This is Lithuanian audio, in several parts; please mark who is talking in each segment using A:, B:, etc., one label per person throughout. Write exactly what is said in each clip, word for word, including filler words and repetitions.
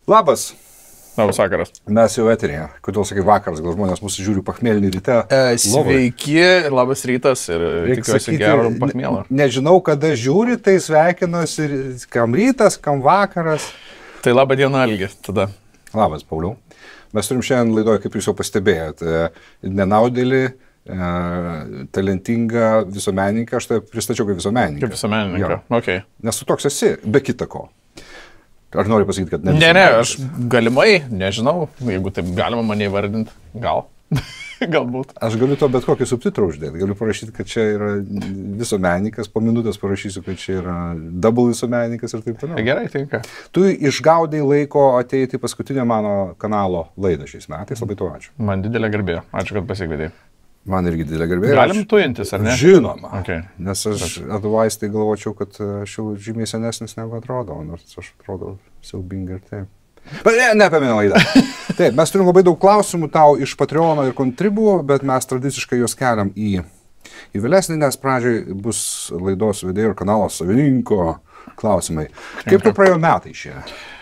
A: Labas.
B: Labas vakaras.
A: Mes jau eterėje. Kodėl sakai vakaras, gal žmonės mūsų žiūri pachmėlinį ryte?
B: E, sveiki, labas rytas ir tikiuosi gero pachmėlo.
A: Ne, nežinau, kada žiūri, tai sveikinuosi, kam rytas, kam vakaras.
B: Tai laba diena, Algi, tada.
A: Labas, Pauliau. Mes turim šiandien laidoje, kaip jūs jau pastebėjot, nenaudėlį, e, talentingą visuomenininką. Aš tai pristačiau kaip visuomenininką.
B: Kaip visuomenininką, okei. Okay.
A: Nes tu toks esi, be kita ko. Ar nori pasakyti, kad ne?
B: Ne, ne, aš galimai, nežinau, jeigu taip galima mane įvardinti, gal, galbūt.
A: Aš galiu to bet kokį subtitrą uždėti, galiu parašyti, kad čia yra visuomenininkas, po minutės parašysiu, kad čia yra double visuomenininkas ir taip toliau.
B: Gerai, tinka.
A: Tu išgaudai laiko ateiti paskutinę mano kanalo laidą šiais metais, labai to ačiū.
B: Man didelė garbė, ačiū, kad pasikvietei.
A: Man irgi didelė garbė.
B: Galim tuintis, ar ne?
A: Žinoma.
B: Okay.
A: Nes aš otherwise tai galvočiau, kad aš jau žymiai senesnis negu atrodo, nors aš atrodau siaubingai ir taip. Bet ne, ne apie mane laidą. Taip, mes turim labai daug klausimų tau iš Patreono ir Contribų, bet mes tradiciškai juos keliam į, į vėlesnį, nes pradžiai bus laidos vedėjo ir kanalo savininko klausimai. Kaip tu praėjo metai šie?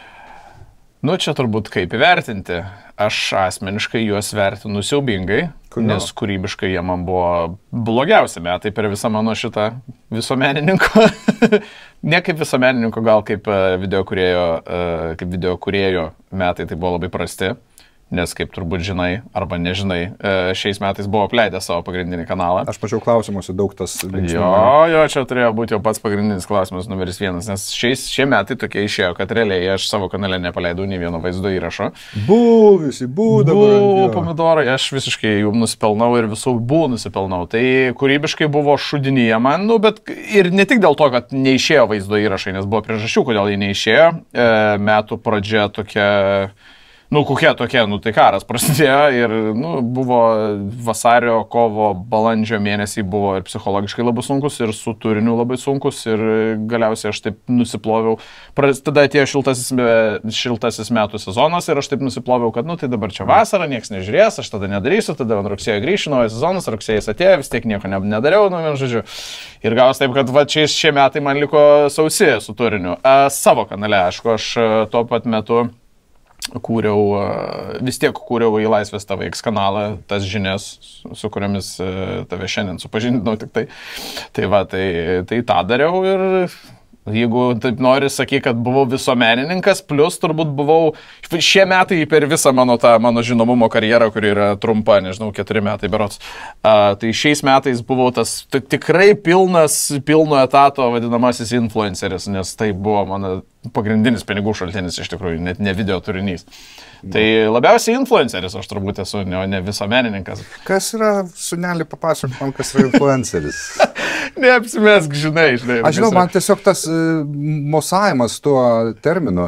B: Nu, čia turbūt kaip įvertinti. Aš asmeniškai juos vertinu siaubingai, Kodėl? Nes kūrybiškai jie man buvo blogiausi metai per visą mano šitą visuomenininko. Ne kaip visuomenininko, gal kaip videokūrėjo, kaip videokūrėjo metai tai buvo labai prasti. Nes, kaip turbūt žinai, arba nežinai, šiais metais buvo apleidę savo pagrindinį kanalą.
A: Aš pačiau klausimuose daug tas linksmų.
B: Jo, jo, čia turėjo būti jau pats pagrindinis klausimas numeris vienas, nes šiais, šie metai tokie išėjo, kad realiai aš savo kanale nepaleidau nei vieno vaizdo įrašo.
A: Buvusi, būdavo.
B: Buvo pomidorai, aš visiškai jų nusipelnau ir visų buvo nusipelnau. Tai kūrybiškai buvo šudinyje man, nu, bet ir ne tik dėl to, kad neišėjo vaizdo įrašai, nes buvo priežasčių, kodėl jie neišėjo. E, metų pradžia tokia... Nu, kokia tokia, nu, tai karas prasidėjo ir, nu, buvo vasario, kovo, balandžio mėnesį buvo ir psichologiškai labai sunkus, ir su turiniu labai sunkus, ir galiausiai aš taip nusiploviau. Tada atėjo šiltasis, šiltasis metų sezonas ir aš taip nusiploviau, kad, nu, tai dabar čia vasara, nieks nežiūrės, aš tada nedarysiu, tada rugsėjo grįšiu, naujas sezonas, rugsėjas atėjo, vis tiek nieko nedariau, nu, vien žodžiu. Ir gavos taip, kad va, čia šie metai man liko sausi su turiniu. A, savo kanale, aišku, aš tuo pat metu kūriau, vis tiek kūriau į Laisvės T V X kanalą tas žinias, su kuriomis tave šiandien supažindinau tik tai. Tai va, tai, tai tą dariau ir jeigu taip nori sakyti, kad buvau visuomenininkas, plus turbūt buvau šie metai per visą mano tą mano žinomumo karjerą, kuri yra trumpa, nežinau, keturi metai berods. Uh, tai šiais metais buvau tas tikrai pilnas, pilno etato vadinamasis influenceris, nes tai buvo mano pagrindinis pinigų šaltinis iš tikrųjų, net ne video turinys. Tai labiausiai influenceris aš turbūt esu, ne, ne visuomenininkas.
A: Kas yra, sunelį papasakok man, kas yra influenceris?
B: Neapsimesk, žinai, žinai.
A: Aš žinau, man tiesiog tas uh, mosavimas tuo terminu.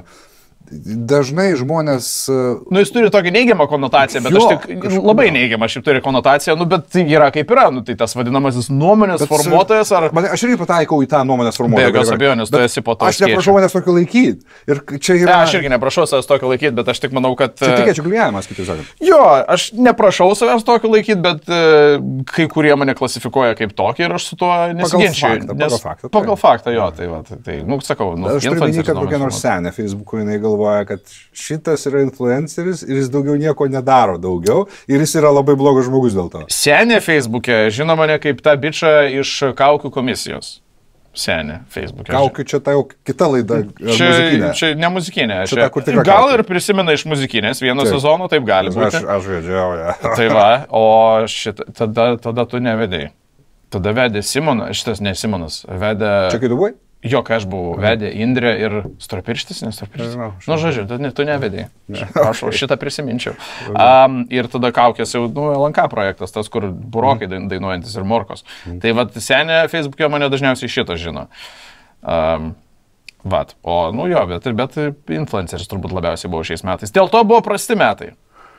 A: Dažnai žmonės...
B: Nu, jis turi tokią neigiamą konotaciją, bet jo, aš tik kažkur, labai neigiamą šiaip turi konotaciją, nu, bet tai yra kaip yra, nu, tai tas vadinamasis nuomonės bet, formuotojas ar...
A: Man, aš irgi pataikau į tą nuomonės formuotoją.
B: Be jokios abejonės, tu esi po to.
A: Aš neprašau manęs tokio laikyti. Ir čia yra...
B: Ne, aš irgi neprašau savęs tokio laikyti, bet aš tik manau, kad...
A: Čia tikėčiau klijavimas, kitaip sakant.
B: Jo, aš neprašau savęs tokio laikyti, bet uh, kai kurie mane klasifikuoja kaip tokį ir aš su tuo nesiginčiu.
A: Pagal faktą.
B: Pagal faktą, jo, tai va, tai, tai nu, sakau, nu,
A: aš turiu minį, kad kokia nors senė Facebook'o jinai galvoja, kad šitas yra influenceris ir jis daugiau nieko nedaro daugiau ir jis yra labai blogas žmogus dėl to.
B: Senė Facebook'e žino mane kaip tą bičą iš Kaukių komisijos. Senė Facebook'e.
A: Kaukių čia tai jau kita laida.
B: Čia,
A: muzikinė.
B: Čia ne muzikinė.
A: Čia
B: čia,
A: ta,
B: gal Kaukių. Ir prisimena iš muzikinės vieno taip. Sezono, taip gali būti.
A: Aš, aš vedžiau, ja.
B: Tai va, o šitą, tada, tada tu nevedėjai. Tada vedė Simonas, šitas ne Simonas, vedė...
A: Čia kai tu buvai?
B: Jo, kai aš buvau, vedė Indrė ir Storpirštis, nes Storpirštis. Nu, žodžiu, tu, tu nevedėjai. Aš šitą prisiminčiau. Um, ir tada Kaukės jau, nu, L N K projektas, tas, kur burokai dainuojantis ir morkos. Tai vat, senė Facebook'e mane dažniausiai šitą žino. Um, vat, o, nu jo, bet, bet influenceris turbūt labiausiai buvo šiais metais. Dėl to buvo prasti metai.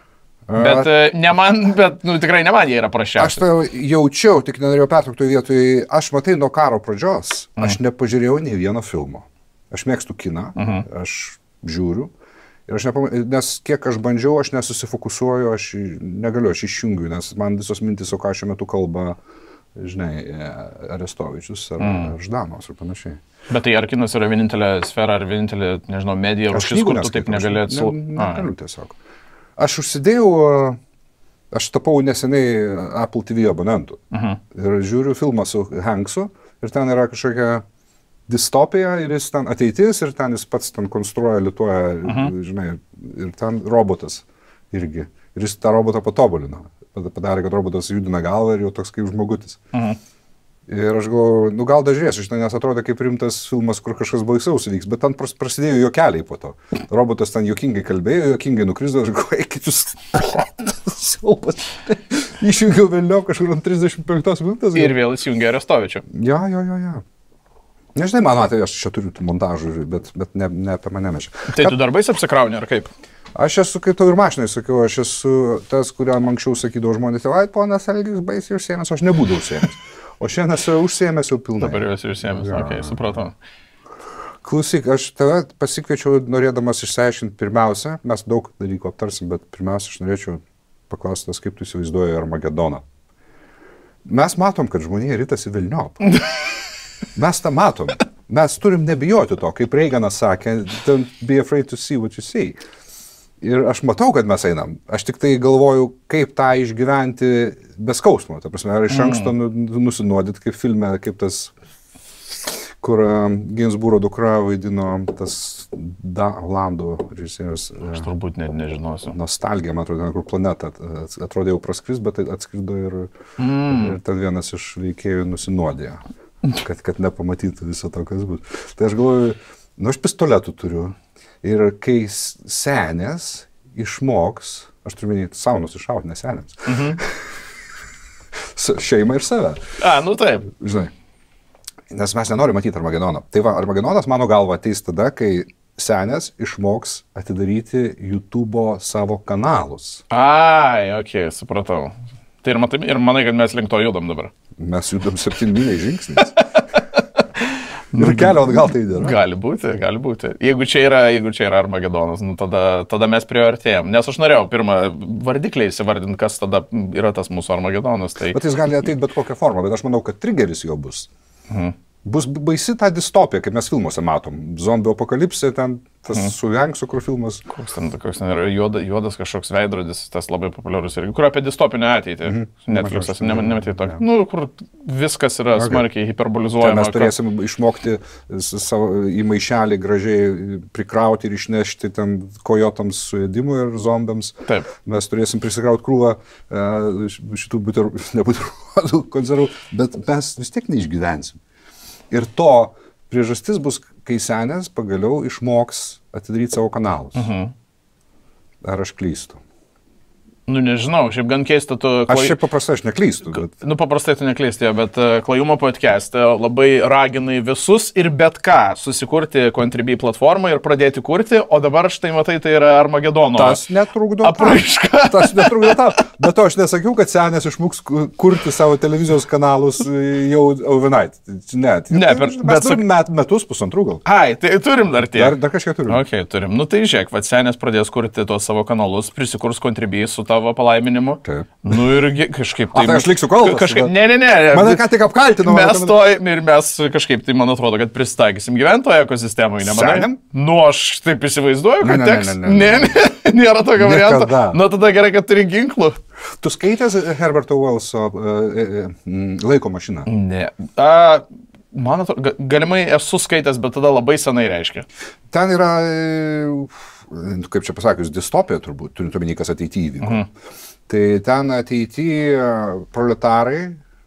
B: Bet ne man, bet nu, tikrai ne man jie yra prašiausi.
A: Aš tai jaučiau, tik nenorėjau pertraukti vietoj, aš matai nuo karo pradžios, mm. aš nepažiūrėjau nei vieno filmo. Aš mėgstu kiną, mm -hmm. aš žiūriu, ir aš nepam... nes kiek aš bandžiau, aš nesusifokusuoju, aš negaliu, aš išjungiu, nes man visos mintis, o ką šiuo metu kalba žinai, Arestovičius ar mm. Ždanovas ir panašiai.
B: Bet tai ar kinas yra vienintelė sfera, ar vienintelė, nežinau, medija, rūšis, kur tu taip negali atsiliepti?
A: Ne, negaliu tiesiog. Aš užsidėjau, aš tapau neseniai Apple T V abonentų. Uh-huh. Ir žiūriu filmą su Hanksu ir ten yra kažkokia distopija ir jis ten ateitis ir ten jis pats ten konstruoja, lituoja, uh-huh. žinai, ir ten robotas irgi. Ir jis tą robotą patobulino. Padarė, kad robotas judina galvą ir jau toks kaip žmogutis. Uh-huh. Ir aš galvoju, nu gal dažiūrėsiu, šitą, nes atrodo kaip rimtas filmas, kur kažkas baisaus vyks, bet ten prasidėjo juokeliai po to. Robotas ten juokingai kalbėjo, juokingai nukrisdavo, aš galvoju, eikit jūs siaubas. Išjungiau vėliau kažkur ant trisdešimt penktos minutės.
B: Ir vėl įsijungė Arestovičių.
A: Jo, jo, jo, jo. Nežinai, man atveju, aš čia turiu montažų, bet, bet ne, ne apie mane mešia.
B: Tai tu darbais apsikrauni, ar kaip?
A: Aš esu, kaip tau ir mašinai sakiau, aš esu tas, kuriam anksčiau sakydavo žmonės, ai, ponas Algis baisiai užsiėmęs, aš nebūdavau užsiėmęs. O šiandien esu užsiėmęs jau pilnai.
B: Dabar jau esi užsiėmęs, ja. Okei, okay, supratau.
A: Klausyk, aš tave pasikviečiau norėdamas išsiaiškinti pirmiausia, mes daug dalykų aptarsim, bet pirmiausia, aš norėčiau paklausti, kaip tu įsivaizduoji Armagedoną. Mes matom, kad žmonija ritasi velniop. Mes tą matom. Mes turim nebijoti to, kaip Reiganas sakė, don't be afraid to see what you see. Ir aš matau, kad mes einam. Aš tik tai galvoju, kaip tą išgyventi be skausmo. Ta prasme, ar iš anksto nusinuodyti, kaip filme, kaip tas, kur Ginsburo dukra vaidino tas da, Olandų režisierius.
B: Aš turbūt net nežinosiu.
A: Nostalgija, man atrodo, kur planeta atrodė jau praskris, bet atskrido ir, mm. ir ten vienas iš veikėjų nusinuodė, kad, kad nepamatytų viso to, kas bus. Tai aš galvoju, nu aš pistoletų turiu. Ir kai senės išmoks, aš turiu minėti, savo nusišauti, ne senėms, mhm. šeimą ir save.
B: A, nu taip.
A: Žinai, nes mes nenorime matyti Armagedoną. Tai va, Armagedonas mano galva ateis tada, kai senės išmoks atidaryti YouTube'o savo kanalus.
B: Ai, okei, okay, supratau. Tai ir, matai, ir manai, kad mes link to judam dabar.
A: Mes judam septynminiais žingsniais. Ir kelio atgal tai dėra.
B: Gali būti, gali būti. Jeigu čia yra, jeigu čia yra Armagedonas, nu tada, tada mes priartėjom. Nes aš norėjau pirmą vardikliai įsivardinti, kas tada yra tas mūsų Armagedonas. Tai...
A: Bet jis gali ateiti bet kokią formą, bet aš manau, kad trigeris jo bus. Mhm. Bus baisi ta distopija, kaip mes filmuose matom. Zombių apokalipsė, ten tas mhm. su Hanksu, kur filmas.
B: Koks ten, koks ten yra juoda, juodas kažkoks veidrodis, tas labai populiarus irgi. Kur apie distopinę ateitį. Mhm. Netflix'as, ne, nematyti tokį. Nu, kur viskas yra okay. smarkiai hiperbolizuojama.
A: Tai mes turėsim kad... išmokti savo, į maišelį gražiai prikrauti ir išnešti ten kojotams suėdimui ir zombiams.
B: Taip.
A: Mes turėsim prisikrauti krūvą uh, šitų buterų, ne buterų konservų, bet mes vis tiek neišgyvensim. Ir to priežastis bus, kai senės pagaliau išmoks atidaryti savo kanalus. Uh-huh. Ar aš klystu?
B: Nu, nežinau, šiaip gan keista tu...
A: Klai... Aš šiaip paprastai aš neklystu, bet...
B: Nu, paprastai tu neklysti, bet uh, Klajumo podcast'e labai raginai visus ir bet ką susikurti Contribui platformą ir pradėti kurti, o dabar štai matai, tai yra Armagedono
A: tas netrukdo
B: apraiška.
A: Tas netrukdo tam. Bet to aš nesakiau, kad senės išmoks kurti savo televizijos kanalus jau overnight. Ne,
B: ne per,
A: mes bet turim met, metus, pusantrų gal.
B: Ai, tai turim dar tiek.
A: Dar, dar kažkiek turim.
B: Ok, turim. Nu tai žiūrėk, va senės pradės kurti tos savo kanalus, prisikurs Contribui su tavo palaiminimu. Taip. Nu ir kažkaip tai...
A: A, tai aš liksiu kaltas.
B: Kažkaip, ne, ne, ne.
A: Mane ką tik apkaltinau.
B: Mes to ir mes kažkaip tai, man atrodo, kad pristaikysim gyventojo ekosistemai, nemanai?
A: Senėm?
B: Nu, aš taip įsivaizduoju, kad
A: ne,
B: teks...
A: Ne, ne, ne, ne.
B: ne, ne, nėra tokio varianto. Nu, tada gerai, kad turi ginklų.
A: Tu skaitęs Herberto Wellso uh, uh, Laiko mašiną?
B: Ne. A, man atrodo, galimai esu skaitęs, bet tada labai senai reiškia.
A: Ten yra... Uh, kaip čia pasakius, distopija turbūt, turint omeny, kas ateityje įvyko. Mhm. Tai ten ateityje proletarai,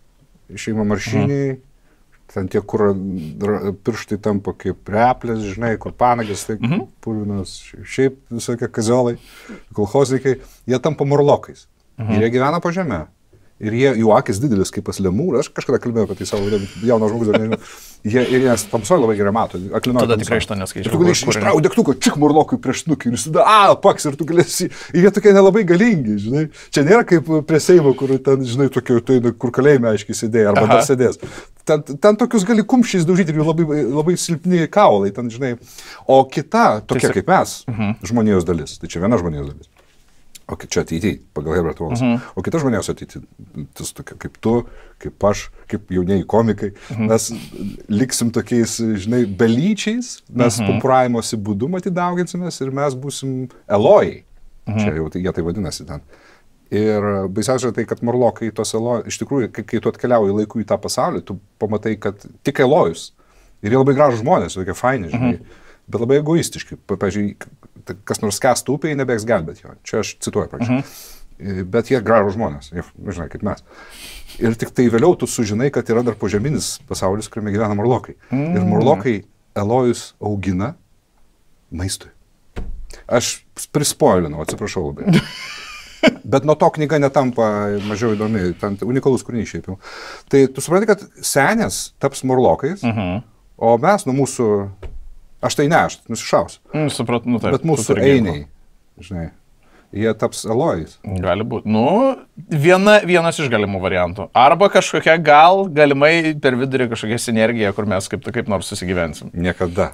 A: šeima maršiniai, mhm. ten tie, kur pirštai tampa kaip replės, žinai, kur panagės, tai mhm. purvinas, šiaip visokie kaziolai, kolchoznikai, jie tampa morlokais. Mhm. Ir jie gyvena po žemę. Ir jie, jų akis didelis kaip pas lemūrą, aš kažkada kalbėjau apie tai savo jauno žmogus, dar nežinau. Jie, ir jie tamsoje labai gerai mato.
B: Tada tikrai šito neskaičiau.
A: Ir tu galėsi ištraukti degtuką, čik morlokui prieš snukį ir jis tada, a, paks, ir tu galėsi, ir jie tokie nelabai galingi, žinai. Čia nėra kaip prie Seimo, kur ten, žinai, tokie, tai, kur kalėjime aiškiai sėdėjo, arba dar sėdės. Ten, ten tokius gali kumščiais daužyti ir jų labai, labai silpni kaulai, ten, žinai. O kita, tokia kaip mes, uh-huh. žmonijos dalis, tai čia viena žmonijos dalis. O čia ateitį, pagal Herbert Wallace. Mhm. O kitas žmonės ateitį, tas tokia kaip tu, kaip aš, kaip jaunieji komikai, mhm. mes liksim tokiais, žinai, belyčiais, mes mhm. popuravimosi būdu matydauginsimės ir mes būsim elojai. Mhm. Čia jau tai, jie tai vadinasi ten. Ir baisiausia tai, kad morlokai tos elojai, iš tikrųjų, kai, kai tu atkeliauji laiku į tą pasaulį, tu pamatai, kad tik elojus. Ir jie labai gražų žmonės, tokie faini, žinai. Mhm. Bet labai egoistiški. Pavyzdžiui, kas nors skęstų upėje, nebėgs gelbėti jo. Čia aš cituoju prašau. Mhm. Bet jie gražų žmonės, jie, žinai, kaip mes. Ir tik tai vėliau tu sužinai, kad yra dar požeminis pasaulis, kuriame gyvena morlokai. Mhm. Ir morlokai elojus augina maistui. Aš prispoilinau, atsiprašau labai. Bet nuo to knyga netampa mažiau įdomi, ten unikalus kūrinys šiaip jau. Tai tu supranti, kad senės taps morlokais, mhm. o mes nuo mūsų... Aš tai ne, aš nusišausiu.
B: Mm, suprat, nu, taip,
A: bet mūsų einiai, žinai, jie taps elojais.
B: Gali būti. Nu, viena, vienas iš galimų variantų. Arba kažkokia gal, galimai per vidurį kažkokia sinergija, kur mes kaip, kaip nors susigyvensim.
A: Niekada.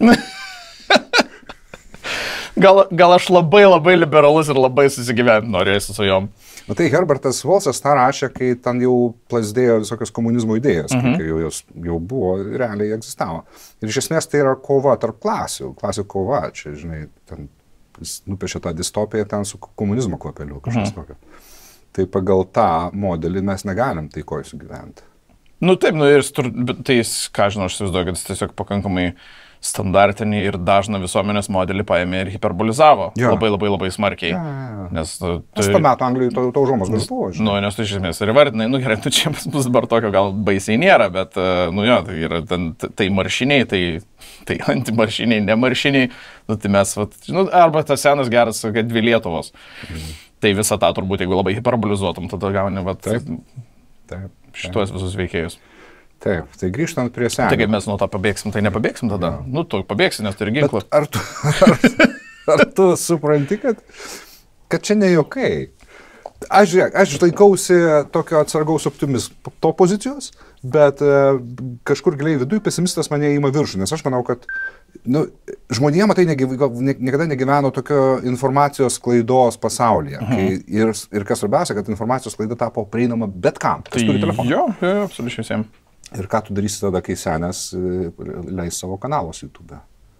B: gal, gal aš labai labai liberalus ir labai susigyventi norėsiu su jom.
A: Na tai Herbertas Wallasas tą rašė, kai ten jau plazdėjo visokios komunizmo idėjas, mhm. kai jau jos jau buvo, realiai egzistavo. Ir iš esmės tai yra kova tarp klasių, klasių kova, čia, žinai, ten jis nupiešė tą distopiją ten su komunizmo kvapeliu, kažkas mhm. tokio. Tai pagal tą modelį mes negalim taikoj sugyventi.
B: Nu taip, nu ir tai, ką žinau, aš įsivaizduoju, kad jis tiesiog pakankamai standartinį ir dažną visuomenės modelį paėmė ir hiperbolizavo ja. labai labai labai smarkiai.
A: Ja, ja, ja.
B: Nes tu...
A: Aš to metu Anglijai to, to užuomas gal buvo.
B: Nu, nes tu iš esmės ir vardinai, nu gerai, tu čia bus dabar tokio gal baisiai nėra, bet, nu jo, tai yra ten, tai maršiniai, tai, tai antimaršiniai, nemaršiniai, nu tai mes, vat, nu, arba tas senas geras, kad dvi Lietuvos. Mhm. Tai visą tą turbūt, jeigu labai hiperbolizuotum, tada gauni, vat,
A: taip, taip,
B: šitos visus veikėjus.
A: Taip, tai grįžtant prie senio.
B: Tai kaip mes nuo to pabėgsim, tai nepabėgsim tada. Ja. Nu, tu pabėgsi, nes turi ginklą.
A: Ar tu, ar, ar tu supranti, kad, kad čia ne jokai? Aš, žiūrėk, aš laikausi tokio atsargaus optimizmo pozicijos, bet e, kažkur giliai viduje pesimistas mane įima viršų, nes aš manau, kad nu, žmonėm tai negyv, ne, niekada negyveno tokio informacijos klaidos pasaulyje. Mhm. Kai, ir, ir kas svarbiausia, kad informacijos klaida tapo prieinama bet kam, kas tai turi telefoną.
B: Jo, jo, absoliučiai visiems.
A: Ir ką tu darysi tada, kai senas leis savo kanalos YouTube?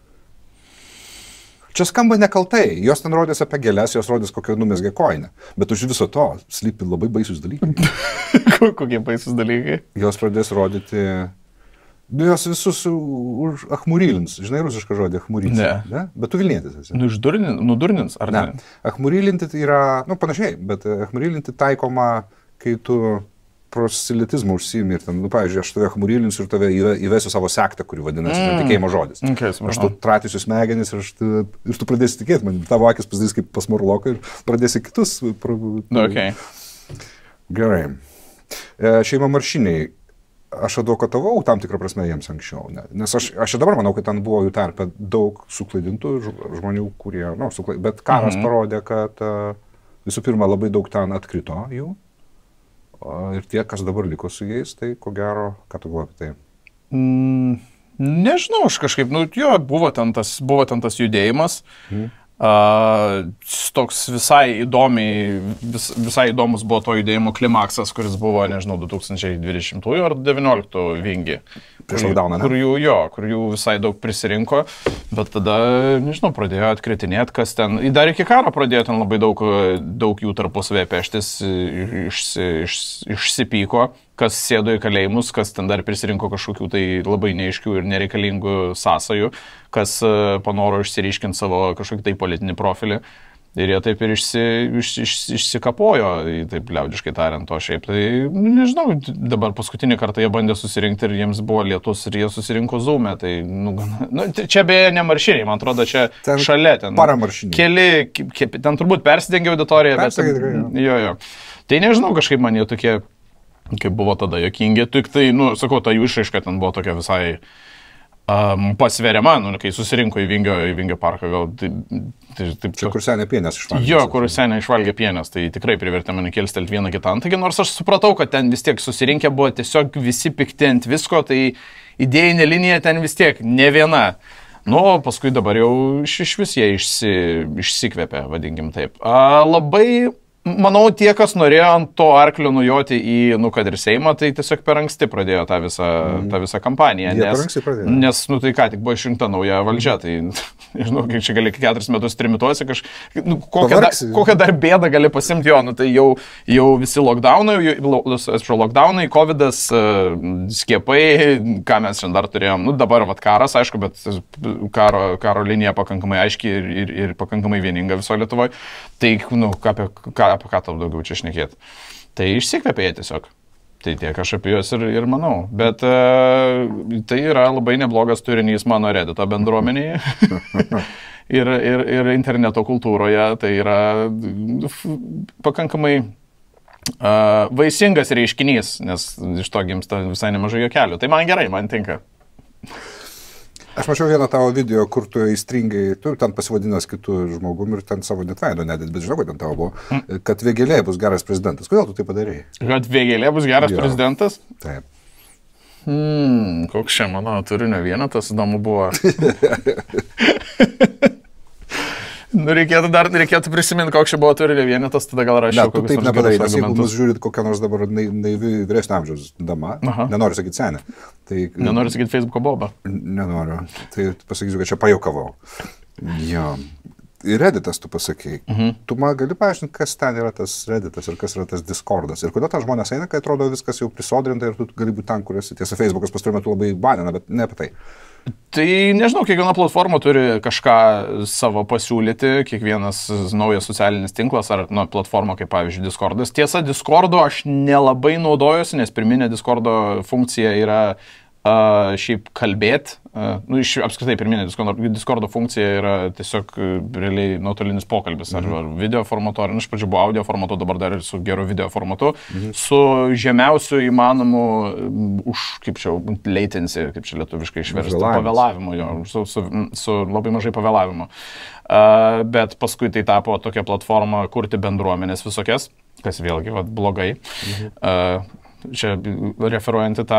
A: Čia skamba nekaltai. Jos ten rodės apie gėlės, jos rodės kokio numesgė koinę. Bet už viso to slypi labai baisus dalykai.
B: Kokie baisus dalykai?
A: Jos pradės rodyti... Nu, jos visus už achmurylins. Žinai rusišką žodį achmurylins?
B: Ne.
A: Ne. Bet tu Vilnietis esi.
B: Nu, išdurnin, nudurnins, ar ne?
A: Ne. Achmurylinti tai yra, nu, panašiai, bet achmurylinti taikoma, kai tu proselitizmą užsiimi ir ten, nu, pavyzdžiui, aš tave achmurylinsiu ir tave įvesiu savo sektą, kuri vadinasi mm. tikėjimo žodis.
B: Okay,
A: aš tu tratysiu smegenis ir, tu, ir tu pradėsi tikėti man. Tavo akis pasidarys kaip pas morloką ir pradėsi kitus. Pra,
B: okay.
A: Gerai. E, šeima maršiniai. Aš advokatavau tam tikrą prasme jiems anksčiau. Ne? Nes aš, aš dabar manau, kad ten buvo jų tarpe daug suklaidintų žmonių, kurie, nu, suklaid... bet karas mm-hmm. parodė, kad visų pirma labai daug ten atkrito jų. Ir tie, kas dabar liko su jais, tai ko gero, ką tu galvoji apie tai?
B: Mm, nežinau, aš kažkaip, nu, jo, buvo ten tas, buvo ten tas judėjimas. Mm. Uh, toks visai įdomiai, vis, visai įdomus buvo to judėjimo klimaksas, kuris buvo, nežinau, du tūkstančiai dvidešimtųjų ar devynioliktų vingi.
A: Prieš lockdowną, ne?
B: Kur jų, jo, kur jų visai daug prisirinko, bet tada, nežinau, pradėjo atkritinėti, kas ten, dar iki karo pradėjo ten labai daug, daug jų tarpusavėje peštis, išsi, iš, išsipyko, kas sėdo į kalėjimus, kas ten dar prisirinko kažkokių tai labai neaiškių ir nereikalingų sąsajų, kas panoro išsiryškinti savo kažkokį tai politinį profilį. Ir jie taip ir išsi, iš, iš, išsikapojo, taip liaudiškai tariant, o šiaip tai, nežinau, dabar paskutinį kartą jie bandė susirinkti ir jiems buvo lietus ir jie susirinko Zoom'e, tai, nu, nu, čia beje ne maršiniai, man atrodo, čia ten šalia, ten
A: paramaršiniai.
B: Keli, ke, ten turbūt persidengia auditorija, bet, jo, jo. Tai nežinau, kažkaip man jie tokie, kaip buvo tada jokingi, tik tai, nu, sakau, ta jų išraiška ten buvo tokia visai um, pasveriama, nu, kai susirinko į Vingio, į Vingio parką, gal taip... Tai, taip,
A: čia kur senė pienės išvalgė.
B: Jo, kur senė išvalgė pienės, tai tikrai privertė mane kelstelt vieną kitą antaigi, nors aš supratau, kad ten vis tiek susirinkę buvo tiesiog visi pikti ant visko, tai idėjinė linija ten vis tiek ne viena. Nu, paskui dabar jau iš, iš vis jie išsi, išsikvėpė, vadinkim taip. A, labai Manau, tie, kas norėjo ant to arklio nujoti į, nu, kad ir Seimą, tai tiesiog per anksti pradėjo tą visą, mm. tą visą kampaniją.
A: Jie
B: Nes, nes, nu, tai ką, tik buvo išrinkta nauja valdžia, tai, nežinau, kiek čia gali keturis metus trimituosi, kaž... nu, kokią, da, kokią dar bėdą gali pasimti jo, nu, tai jau, jau visi lockdownai, atsiprašau, lockdownai, covidas, skiepai, ką mes šiandien dar turėjom, nu, dabar vat karas, aišku, bet karo, karo linija pakankamai aiški ir, ir, ir pakankamai vieninga viso Lietuvoje, tai, nu, apie ką apie ką tau daugiau čia šnekėti. Tai išsikvėpė jie tiesiog. Tai tiek aš apie juos ir, ir manau. Bet uh, tai yra labai neblogas turinys mano Reddito bendruomenėje ir, ir, ir interneto kultūroje. Tai yra pakankamai uh, vaisingas reiškinys, nes iš to gimsta visai nemažai juokelių. Tai man gerai, man tinka.
A: Aš mačiau vieną tavo video, kur tu įstringai, tu ten pasivadinęs kitų žmogum ir ten savo net veido nedėt, bet žinau, kad ten tavo buvo, mm. kad Vėgėlė bus geras prezidentas. Kodėl tu tai padarei?
B: Kad Vėgėlė bus geras jo. prezidentas?
A: Taip.
B: Hmm, koks čia mano turinio vienetas, įdomu buvo. Nu, reikėtų dar, reikėtų prisiminti, koks čia buvo turinio vienetas, tada gal rašiau.
A: Ne, tu taip nepadarai, nes jeigu mus žiūrit kokią nors dabar naivi vyresnio amžiaus dama, Aha. nenoriu sakyti senę. Tai,
B: nenoriu sakyti Facebooko bobą.
A: Nenoriu, tai pasakysiu, kad čia pajuokavau. Jo. Ir Redditas tu pasakėjai. Mhm. Tu man gali paaiškinti, kas ten yra tas Redditas ir kas yra tas Discordas. Ir kodėl tas žmonės eina, kai atrodo viskas jau prisodrinta ir tu gali būti ten, kur esi. Tiesa, Facebookas pastaruoju metu labai banina, bet ne apie tai.
B: Tai nežinau, kiekviena platforma turi kažką savo pasiūlyti, kiekvienas naujas socialinis tinklas ar nu, platforma kaip pavyzdžiui Discordas. Tiesa, Discordo aš nelabai naudojuosi, nes pirminė Discordo funkcija yra uh, šiaip kalbėti. Uh, nu, iš apskritai pirminė Discordo, Discordo funkcija yra tiesiog uh, realiai nuotolinis pokalbis ar, mhm. ar video formatu, ar iš pradžių buvo audio formatu, dabar dar ir su geru video formatu, mhm. su žemiausiu įmanomu um, už, kaip čia, latency, kaip čia lietuviškai išversti, pavėlavimu, jo, su, su, su labai mažai pavėlavimu. Uh, bet paskui tai tapo tokia platforma kurti bendruomenės visokias, kas vėlgi vat, blogai. Mhm. Uh, Čia referuojant į tą,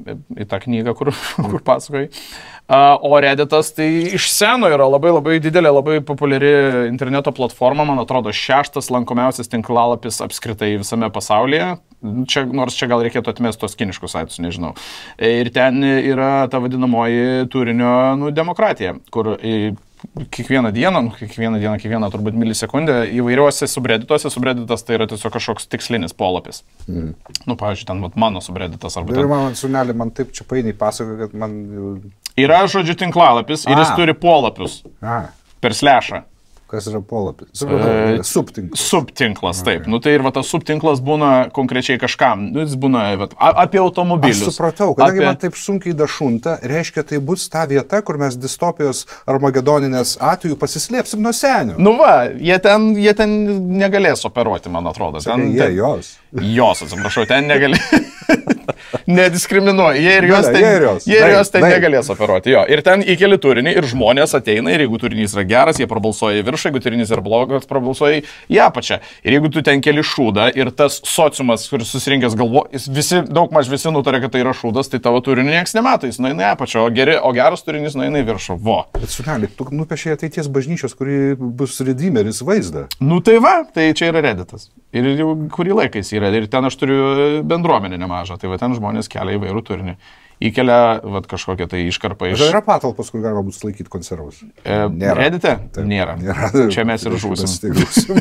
B: į tą knygą, kur, kur pasakoji. Uh, o Redditas tai iš seno yra labai labai didelė, labai populiari interneto platforma, man atrodo, šeštas lankomiausias tinklalapis apskritai visame pasaulyje. Čia, nors čia gal reikėtų atmesti tos kiniškus saitus, nežinau. Ir ten yra ta vadinamoji turinio nu, demokratija, kur kiekvieną dieną, nu, kiekvieną dieną, kiekvieną turbūt milisekundę įvairiuose subreddituose, subredditas tai yra tiesiog kažkoks tikslinis polapis. Mm. Nu, pavyzdžiui, ten vat, mano subredditas arba...
A: Ir man, sunelė, man taip čia painiai pasako, kad man...
B: Yra, žodžiu, tinklalapis ir jis turi polapius
A: A.
B: per slešą.
A: Kas yra polapis? E, subtinklas.
B: Subtinklas, taip. Okay. Nu, tai ir va, tas subtinklas būna konkrečiai kažkam. Nu, jis būna va, apie automobilius.
A: Aš supratau, kadangi
B: apie...
A: man taip sunkiai dašunta, reiškia, tai bus ta vieta, kur mes distopijos armagedoninės atveju pasislėpsim nuo senių.
B: Nu va, jie ten, jie ten negalės operuoti, man atrodo. Ten,
A: jie
B: ten...
A: jos.
B: Jos, atsiprašau, ten negalės. Nediskriminuoja, jie ir jos ten,
A: jie ir jos.
B: Jie ir jos ten negalės operuoti. Jo. Ir ten įkeli turinį ir žmonės ateina ir jeigu turinys yra geras, jie prabalsuoja į viršų, jeigu turinys yra blogas, prabalsuoja į apačią. Ir jeigu tu ten keli šūdą ir tas sociumas, kuris susirinkęs galvo, visi, daug maž visi nutarė, kad tai yra šūdas, tai tavo turinį nieks nemato, jis nueina į apačią, o, geri, o geras turinys nueina į viršų. Vo.
A: Bet sunelį, tu nupiešė ateities bažnyčios, kuri bus Redeemeris vaizdą.
B: Nu tai va, tai čia yra Redditas. Ir jau kurį laiką jis yra. Ir ten aš turiu bendruomenę nemažą. Tai va ten žmonės kelia įvairių turinį. Įkelia va, kažkokią tai iškarpą iš...
A: Tai yra patalpos, kur galima bus laikyti konservus?
B: E, Reddite? Taip, nėra. nėra. Čia mes ir žūsim.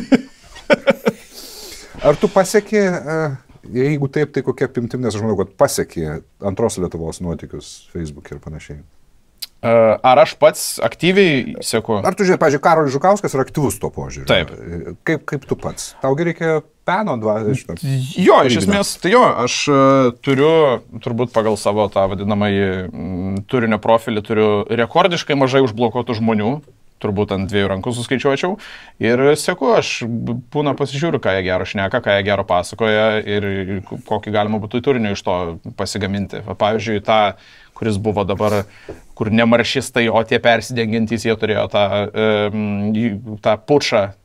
A: Ar tu pasiekė, jeigu taip, tai kokia apimtim, nes aš manau, kad pasiekė antros Lietuvos nuotykius Facebook ir panašiai?
B: Ar aš pats aktyviai seku?
A: Ar tu žiūrėjai, pavyzdžiui, Karolis Žukauskas yra aktyvus tuo požiūriu?
B: Taip.
A: Kaip, kaip tu pats? Taugi reikia peno dvasios?
B: Jo, iš esmės, tai jo, aš uh, turiu, turbūt pagal savo tą vadinamąjį m, turinio profilį, turiu rekordiškai mažai užblokuotų žmonių, turbūt ant dviejų rankų suskaičiuočiau, ir seku, aš būna pasižiūriu, ką jie gero šneka, ką jie gero pasakoja ir kokį galima būtų turinio iš to pasigaminti. Pavyzdžiui, tą kuris buvo dabar, kur ne maršistai, o tie persidengiantys, jie turėjo tą, um, tą pučą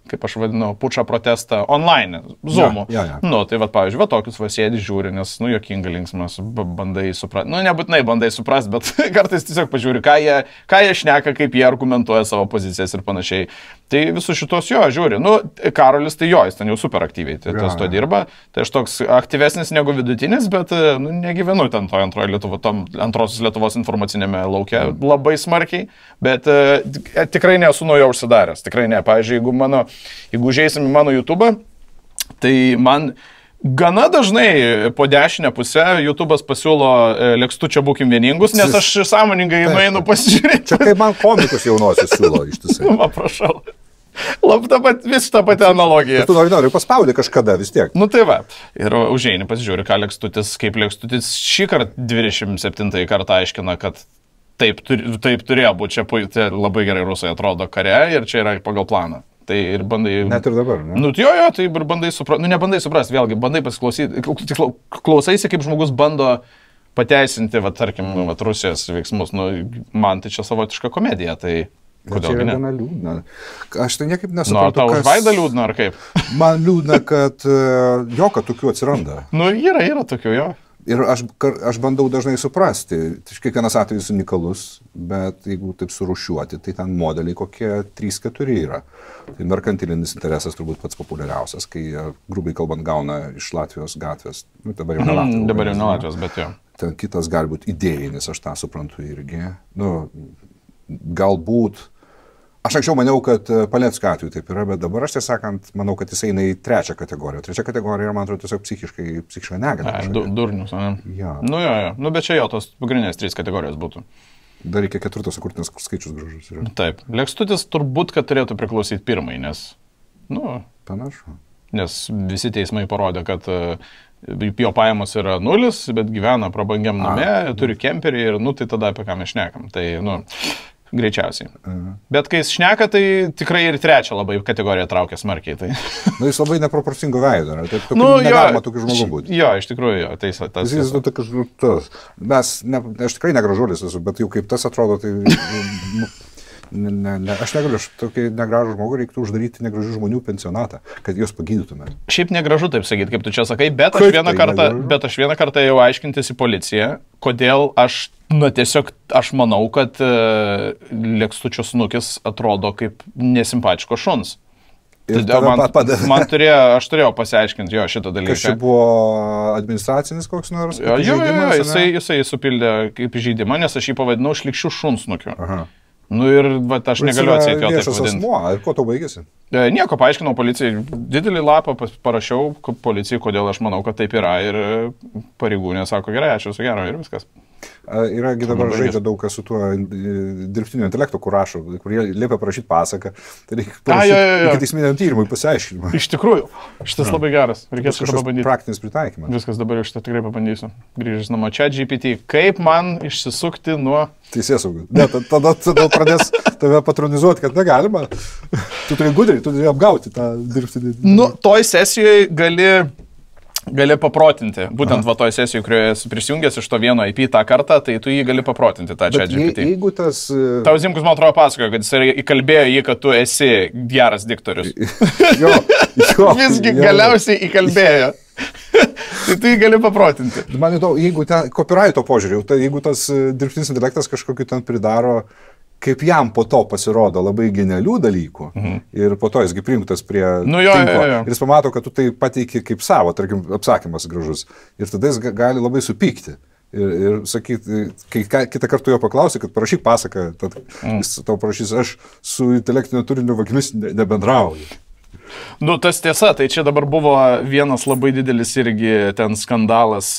B: kaip aš vadinu, pučą protestą online, Zoom'u.
A: Ja, ja, ja.
B: Nu, tai va, pavyzdžiui, va tokius va sėdi žiūri, nes, nu, jokinga linksmas, bandai suprasti. Nu, nebūtinai bandai suprasti, bet kartais tiesiog pažiūri, ką jie, ką jie šneka, kaip jie argumentuoja savo pozicijas ir panašiai. Tai visus šitos jo žiūri. Nu, Karolis tai jo, jis ten jau super aktyviai tai, ja, to dirba. Tai aš toks aktyvesnis negu vidutinis, bet nu, negyvenu ten to antrojo Lietuvo, tom antrosios Lietuvos informacinėme lauke labai smarkiai, bet e, tikrai nesu nuo jo užsidaręs. Tikrai ne. Pavyzdžiui, jeigu, mano, jeigu užeisim į mano YouTube'ą, tai man gana dažnai po dešinę pusę YouTube'as pasiūlo Lekstučio būkim vieningus, nes aš sąmoningai nueinu pasižiūrėti.
A: Čia kaip man komikus jaunosius siūlo ištisai.
B: Va, prašau. Lab, ta pat, vis ta pati analogija.
A: Tu nori, nori paspaudė kažkada vis tiek.
B: Nu tai va. Ir užeini pasižiūri, ką Lekstutis, kaip Lekstutis šį kartą dvidešimt septintąjį kartą aiškina, kad taip, turi, taip turėjo būti, čia, čia labai gerai rusai atrodo kare ir čia yra pagal planą. Tai ir bandai...
A: Net ir dabar, ne?
B: Nu, jo, jo, tai ir bandai suprasti, nu, nebandai suprasti, vėlgi, bandai pasiklausyti, klausaisi, kaip žmogus bando pateisinti, va, tarkim, nu, va, Rusijos veiksmus, nu, man tai čia savotiška komedija, tai kodėl
A: ne?
B: Ne?
A: Gana liūdna. Aš tai niekaip nesuprantu,
B: nu, ar tau
A: kas...
B: už veidą liūdna, ar kaip?
A: Man liūdna, kad jo, kad tokių atsiranda.
B: Nu, yra, yra tokių, jo.
A: Ir aš, aš bandau dažnai suprasti, tai kiekvienas atvejis unikalus, bet jeigu taip surušiuoti, tai ten modeliai kokie trys keturi yra. Tai merkantilinis interesas turbūt pats populiariausias, kai, grubiai kalbant, gauna iš Latvijos gatvės. Nu, dabar jau ne Latvijos.
B: Mm, dabar jau ne Latvijos, bet jo.
A: Ten kitas gali būti idėjinis, aš tą suprantu irgi. Nu, galbūt... Aš anksčiau maniau, kad Paleckio atveju taip yra, bet dabar aš tiesą sakant, manau, kad jis eina į trečią kategoriją. Trečia kategorija yra, man atrodo, tiesiog psichiškai, psichiškai negali.
B: Du, durnius, ne?
A: Ja.
B: Nu jo, jo. Nu, bet čia jo, tos pagrindinės trys kategorijos būtų.
A: Dar reikia ketvirtos sukurti, nes skaičius gražus yra.
B: Taip. Lekstutis turbūt, kad turėtų priklausyti pirmai, nes, nu...
A: Panašu.
B: Nes visi teismai parodė, kad jo pajamos yra nulis, bet gyvena prabangiam name, turi kemperį ir, nu, tai tada apie ką mes šnekam. Tai, nu... Greičiausiai. Uh-huh. Bet kai jis šneka, tai tikrai ir trečią labai kategoriją traukia smarkiai. Tai...
A: Nu, jis labai neproporcingo veido. Taip,
B: nu,
A: negalima tokiu žmogu būti.
B: Jo, iš tikrųjų, jo. Tai, tas,
A: jis, nu, tas, tas. Mes, ne, aš tikrai negražuolis esu, bet jau kaip tas atrodo, tai... Ne, ne, ne, aš negaliu, aš tokį negražų žmogų reiktų uždaryti negražių žmonių pensionatą, kad juos pagydytume.
B: Šiaip negražu taip sakyti, kaip tu čia sakai, bet aš, vieną
A: tai
B: kartą, bet aš vieną kartą jau aiškintis į policiją, kodėl aš, nu tiesiog, aš manau, kad uh, Lekstučio snukis atrodo kaip nesimpatiško šuns. Tai man, man turėjo, aš turėjau pasiaiškinti jo šitą dalyką.
A: Kas čia buvo administracinis koks nors?
B: Jo, jo, jo, jisai, jisai supildė kaip žaidimą, nes aš jį pavadinau šlikščių šunsnukiu. Aha. Nu ir va, aš negaliu atsėti jo taip vadinti.
A: Asmuo, ir ko to baigėsi?
B: E, nieko, paaiškinau policijai, didelį lapą parašiau policijai, kodėl aš manau, kad taip yra ir pareigūnė sako, gerai, ačiū, su gero ir viskas.
A: Yragi dabar žaidžia daug kas su tuo dirbtinio intelekto, kur rašo, kur jie liepia parašyti pasaką, tai reikia parašyti ikiteisminiam tyrimui pasiaiškinimą.
B: Iš tikrųjų, šitas labai geras, reikės šitą pabandyti.
A: Praktinis pritaikymas.
B: Viskas dabar iš šitą tikrai pabandysiu. Grįžęs namo čia G P T, kaip man išsisukti nuo...
A: Teisėsaugai. Ne, tada, tada pradės tave patronizuoti, kad negalima. Tu turi gudriai, tu turi apgauti tą dirbtinį.
B: Nu, toj sesijoje gali... gali paprotinti. Būtent va toj sesijoje, kurioje esi prisijungęs iš to vieno I P tą kartą, tai tu jį gali paprotinti, tą čia G P T.
A: Jeigu tas...
B: Tau Zimkus, man atrodo, pasakojo, kad jis įkalbėjo jį, kad tu esi geras diktorius.
A: Jo, jo.
B: Visgi jo. Galiausiai įkalbėjo. Tai tu jį gali paprotinti.
A: Man įdomu, jeigu ten copyrighto požiūrėjau, tai jeigu tas dirbtinis intelektas kažkokį ten pridaro, kaip jam po to pasirodo labai genialių dalykų, mhm. ir po to jisgi prijungtas prie
B: nu jo,
A: tinklo,
B: jo, jo.
A: ir jis pamato, kad tu tai pateiki kaip savo, tarkim, apsakymas gražus, ir tada jis gali labai supykti. Ir, ir sakyti, kai kitą kartą jo paklausi, kad parašyk pasaką, tad mm. jis tau parašys, aš su intelektinio turinio vagimis nebendrauju.
B: Nu, tas tiesa, tai čia dabar buvo vienas labai didelis irgi ten skandalas,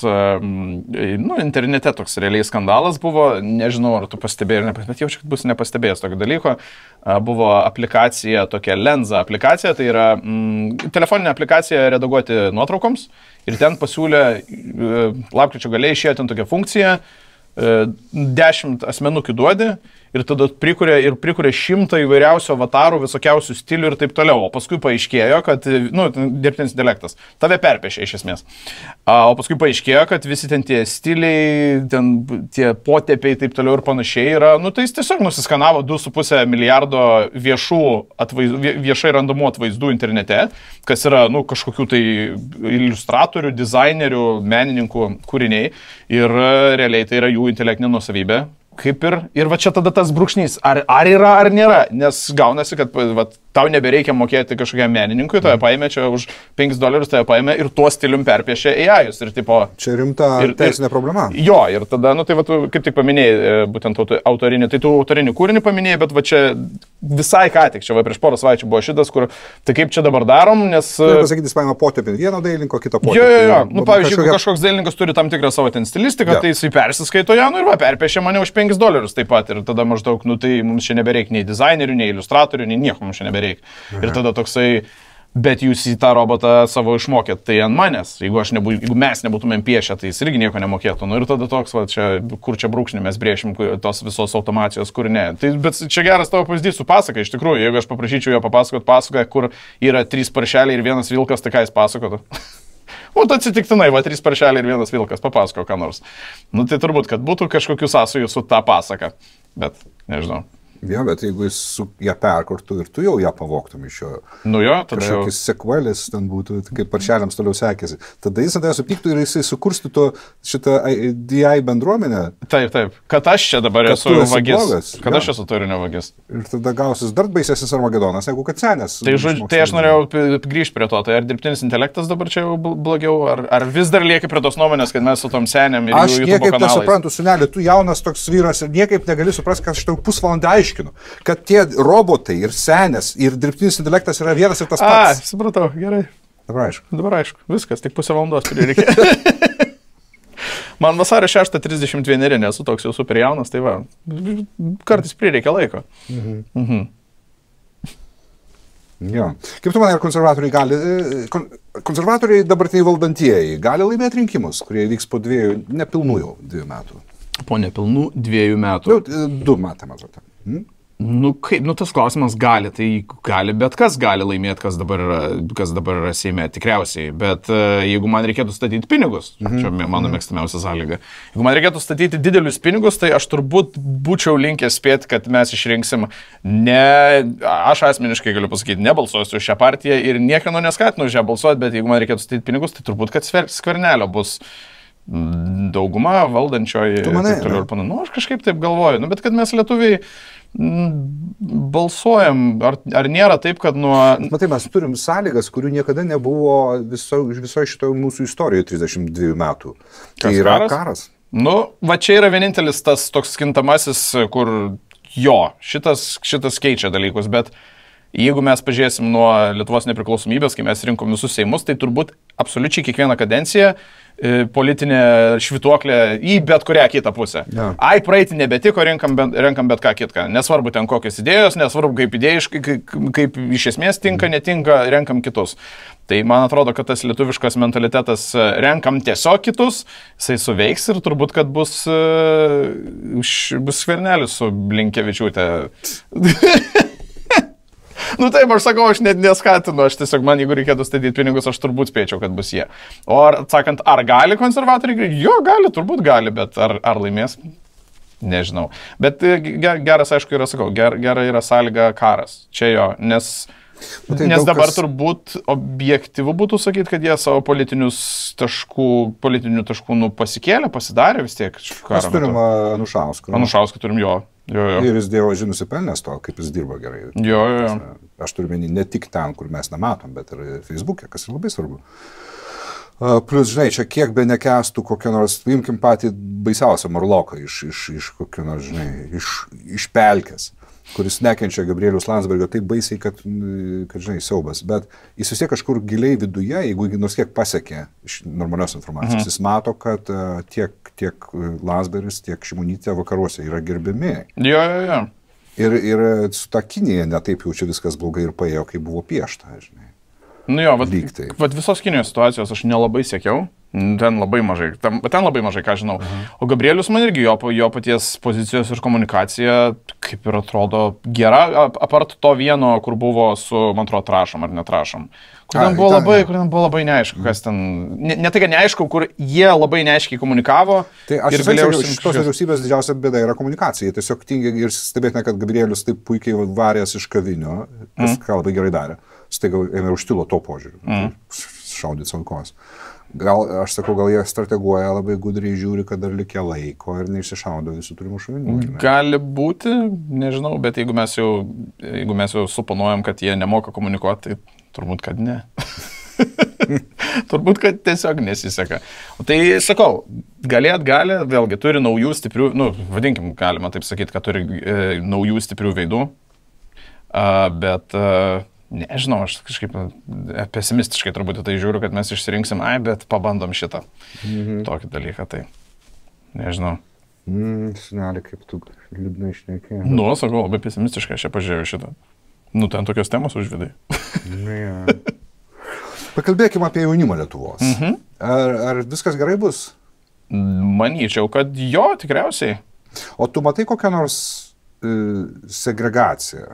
B: nu, internete toks realiai skandalas buvo, nežinau, ar tu pastebėjai, bet jaučiu, kad bus nepastebėjęs tokio dalyko, buvo aplikacija, tokia Lenza aplikacija, tai yra mm, telefoninė aplikacija redaguoti nuotraukoms ir ten pasiūlė, lapkričio galiai išėjo ten tokia funkcija, dešimt asmenukių duodi ir tada prikuria ir prikuria šimtą įvairiausių avatarų, visokiausių stilių ir taip toliau. O paskui paaiškėjo, kad, nu, dirbtinis intelektas tave perpiešė iš esmės. O paskui paaiškėjo, kad visi ten tie stiliai, ten tie potėpiai taip toliau ir panašiai yra, nu, tai jis tiesiog nusiskanavo du su puse milijardo viešų atvaizdų, viešai randamų atvaizdų internete, kas yra, nu, kažkokių tai iliustratorių, dizainerių, menininkų kūriniai ir realiai tai yra jų intelektinė nuosavybė. Kaip ir, ir va čia tada tas brūkšnys, ar, ar yra, ar nėra, nes gaunasi, kad va, tau nebereikia mokėti kažkokiam menininkui, tave paėmė čia už penkis dolerius, tave paėmė ir tuo stilium perpiešė A I-us. Ir, tipo,
A: čia rimta ir, teisinė ir, problema.
B: Jo, ir tada, nu tai va, tu kaip tik paminėjai, būtent autorinį, tai tu autorinį kūrinį paminėjai, bet va čia visai ką tik, čia va prieš porą savaičių buvo šitas, kur, tai kaip čia dabar darom, nes...
A: Tu pasakyti, jis paėmė potėpį vieno dailininko, kitą potėpį.
B: Jo, jo, jo, nu pavyzdžiui, kažkokia... kažkoks dailininkas turi tam tikrą savo ten stilistiką, ja. Tai jisai persiskaito ją, nu ir va, perpiešė mane už penkis dolerius taip pat ir tada maždaug, nu tai mums čia nebereikia nei dizainerių, nei iliustratorių, nei nieko mums čia nebereikia. Aha. Ir tada toksai, bet jūs į tą robotą savo išmokėt, tai ant manęs, jeigu, aš nebū, jeigu mes nebūtumėm piešę, tai jis irgi nieko nemokėtų. Nu ir tada toks, va, čia, kur čia brūkšnį mes brėšim tos visos automacijos, kur ne. Tai, bet čia geras tavo pavyzdys su pasaka, iš tikrųjų, jeigu aš paprašyčiau jo papasakot pasaką, kur yra trys paršeliai ir vienas vilkas, tai ką jis pasakotų? O tai atsitiktinai, va, trys paršeliai ir vienas vilkas, papasako ką nors. Nu tai turbūt, kad būtų kažkokių sąsajų su tą pasaką, bet nežinau.
A: Ja, bet jeigu jis su ją perkurtų ir tu jau ją pavoktum iš jo.
B: Nu jo, tada jau.
A: Kažkokis sekvelis ten būtų, kaip paršeliams toliau sekėsi. Tada jis tada supyktų ir jisai sukurstų to šitą D I bendruomenę.
B: Taip, taip. Kad aš čia dabar esu vagis. Blogas. Kad
A: ja.
B: aš esu turinio vagis.
A: Ir tada gausis dar baisesnis Armagedonas, negu kad senės.
B: Tai, žodžiu, tai aš norėjau grįžti prie to. Tai ar dirbtinis intelektas dabar čia jau blogiau, ar, ar vis dar lieki prie tos nuomonės, kad mes su tom senėm ir
A: aš
B: jų YouTube kanalais?
A: Aš niekaip nesuprantu, sunelį, tu jaunas toks vyras ir niekaip negali suprasti, kad aš tau pusvalandą aiškinu, kad tie robotai ir senės ir dirbtinis intelektas yra vienas ir tas pats.
B: A, supratau, gerai.
A: Dabar aišku.
B: Dabar aišku, viskas, tik pusę valandos prireikė. Man vasario šeštą trisdešimt vieneri, nesu toks jau super jaunas, tai va, kartais prireikia laiko. Mhm. Mhm.
A: Jo. Kaip tu manai, ar konservatoriai gali, konservatoriai dabartiniai valdantieji gali laimėti rinkimus, kurie vyks po dviejų, nepilnų jau dviejų metų?
B: Po nepilnų dviejų metų.
A: Jau, du metai, mažote. Hmm?
B: Nu, kaip, nu, tas klausimas gali, tai gali, bet kas gali laimėti, kas dabar yra, kas dabar yra Seime, tikriausiai. Bet uh, jeigu man reikėtų statyti pinigus, mm-hmm. čia mano mėgstamiausia sąlyga, jeigu man reikėtų statyti didelius pinigus, tai aš turbūt būčiau linkęs spėti, kad mes išrinksim ne, aš asmeniškai galiu pasakyti, nebalsuosiu už šią partiją ir niekieno neskatinu už ją balsuoti, bet jeigu man reikėtų statyti pinigus, tai turbūt, kad Skvernelio bus dauguma valdančioji.
A: Tu manai?
B: Ir panu, nu, aš kažkaip taip galvoju, nu, bet kad mes lietuviai balsuojam, ar, ar nėra taip, kad nuo...
A: Matai, mes turim sąlygas, kurių niekada nebuvo viso, viso šito mūsų istorijoje trisdešimt dviejų metų. Tai yra karas? karas.
B: Nu, va čia yra vienintelis tas toks skintamasis, kur jo, šitas, šitas keičia dalykus, bet jeigu mes pažiūrėsim nuo Lietuvos nepriklausomybės, kai mes rinkom visus seimus, tai turbūt absoliučiai kiekvieną kadenciją politinė švituoklė į bet kurią kitą pusę. Ja. Ai, praeiti nebetiko, renkam, renkam bet ką kitką. Nesvarbu ten kokios idėjos, nesvarbu kaip idėjiškai, kaip, kaip iš esmės tinka, netinka, renkam kitus. Tai man atrodo, kad tas lietuviškas mentalitetas renkam tiesiog kitus, jisai suveiks ir turbūt, kad bus, bus Skvernelis su Blinkevičiūtė. Nu taip, aš sakau, aš net neskatinu, aš tiesiog man, jeigu reikėtų statyti pinigus, aš turbūt spėčiau, kad bus jie. O ar, atsakant, ar gali konservatoriai? Jo, gali, turbūt gali, bet ar, ar laimės? Nežinau. Bet geras, aišku, yra, sakau, ger, gera yra sąlyga karas. Čia jo, nes, tai nes dabar kas... turbūt objektyvu būtų sakyti, kad jie savo politinius taškų, politinių taškų nu, pasikėlė, pasidarė vis tiek.
A: Mes turim Anušauską.
B: Anušauską turim jo. Jo, jo.
A: Ir jis dievo žinių nusipelnęs to, kaip jis dirba gerai.
B: Jo, jo, jo.
A: Aš turiu menį ne tik ten, kur mes nematom, bet ir Facebook'e, kas yra labai svarbu. Uh, plus, žinai, čia kiek be nekestų kokio nors, imkim patį baisiausią Marloką iš, iš, iš kokio nors, žinai, iš, iš pelkės, kuris nekenčia Gabrieliaus Landsbergio taip baisiai, kad, kad, žinai, siaubas. Bet jis vis tiek kažkur giliai viduje, jeigu nors kiek pasiekė iš normalios informacijos, mhm. jis mato, kad uh, tiek, tiek Landsbergis, tiek Šimonytė vakaruose yra gerbiami.
B: Jo, jo, jo.
A: Ir, ir su ta Kinija netaip jau čia viskas blogai ir paėjo, kai buvo piešta, žinai.
B: Nu jo, vat, vat visos Kinijos situacijos aš nelabai siekiau, Ten labai mažai, ten, ten labai mažai, ką žinau. Aha. O Gabrielius man irgi, jo, jo paties pozicijos ir komunikacija, kaip ir atrodo gera, apart to vieno, kur buvo su, man atrodo, trašom ar netrašom. Kur ten buvo, ten, labai, kur ten buvo labai neaišku, kas ten, ne, ne tai, kad neaišku, kur jie labai neaiškiai komunikavo.
A: Tai aš sakyčiau, šitos vyriausybės didžiausia bėda yra komunikacija. Jie tiesiog tingi ir stebėtina, kad Gabrielius taip puikiai varės iš kavinio, kas mm. ką labai gerai darė. Staiga ėmė užtilo to požiūrį. Mm. Šaudyti savo kojos. Gal, aš sakau, gal jie strateguoja labai gudriai, žiūri, kad dar likia laiko ir neišsišaudo visų turimų šovinių.
B: Gali būti, nežinau, bet jeigu mes jau, jeigu mes jau suponuojam, kad jie nemoka komunikuoti, tai turbūt, kad ne. Turbūt, kad tiesiog nesiseka. O tai sakau, galėt gali, vėlgi turi naujų stiprių, nu, vadinkim, galima taip sakyti, kad turi e, naujų stiprių veidų, a, bet... A, nežinau, aš kažkaip pesimistiškai turbūt tai žiūriu, kad mes išsirinksim, ai, bet pabandom šitą. Mhm. Tokį dalyką, tai nežinau.
A: Mm, Senelį, kaip tu liūdnai šnekėjai.
B: Nu, sakau, labai pesimistiškai, aš čia pažiūrėjau šitą. Nu, ten tokios temos užvidai.
A: Ja. Pakalbėkime apie jaunimą Lietuvos. Mhm. Ar, ar viskas gerai bus?
B: Manyčiau, kad jo, tikriausiai.
A: O tu matai kokią nors e, segregaciją?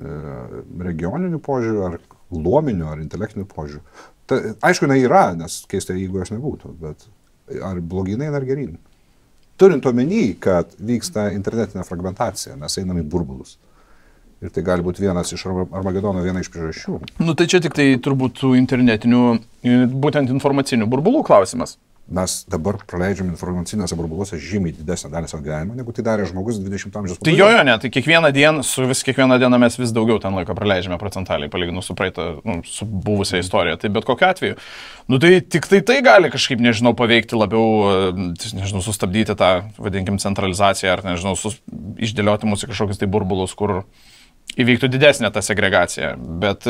A: Regioninių požiūrių, ar luominių, ar intelektinių požiūrių. Ta, aišku, jinai yra, nes keista, jeigu jos nebūtų, bet ar bloginai, ar gerin. Turint omeny, kad vyksta internetinė fragmentacija, mes einam į burbulus. Ir tai gali būti vienas iš Armagedono, viena iš priežasčių.
B: Nu, tai čia tik tai turbūt tų internetinių, būtent informacinių burbulų klausimas.
A: Mes dabar praleidžiam informaciniuose burbuluose žymiai didesnę dalį savo gyvenimo, negu tai darė žmogus dvidešimto amžiaus
B: pabaigoje. Tai jo, jo, ne, tai kiekvieną dieną, su vis kiekvieną dieną mes vis daugiau ten laiko praleidžiame procentaliai, palyginus su praeitą, nu, su buvusia istorija. Tai bet kokiu atveju. Nu, tai tik tai tai gali kažkaip, nežinau, paveikti labiau, nežinau, sustabdyti tą, vadinkim, centralizaciją, ar, nežinau, sus, išdėlioti mūsų kažkokius tai burbulus, kur įvyktų didesnė ta segregacija, bet